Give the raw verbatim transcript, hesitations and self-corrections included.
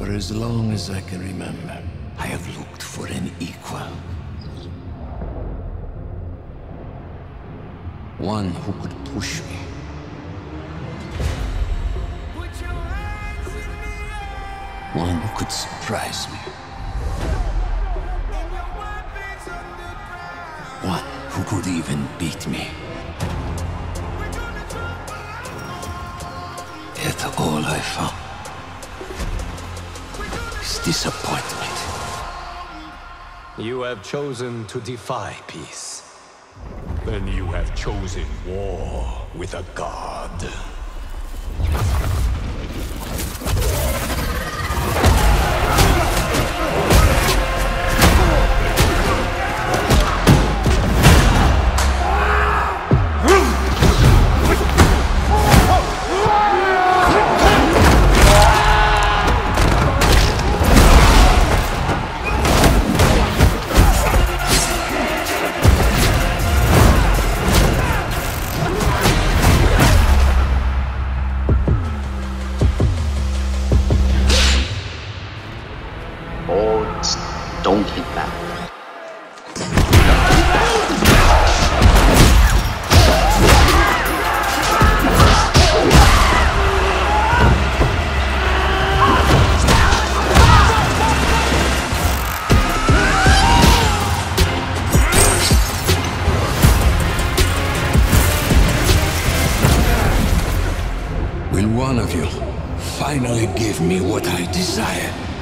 For as long as I can remember, I have looked for an equal. One who could push me. One who could surprise me. One who could even beat me. Yet all I found is disappointment. You have chosen to defy peace. Then you have chosen war with a god. Don't hit back. Will one of you finally give me what I desire?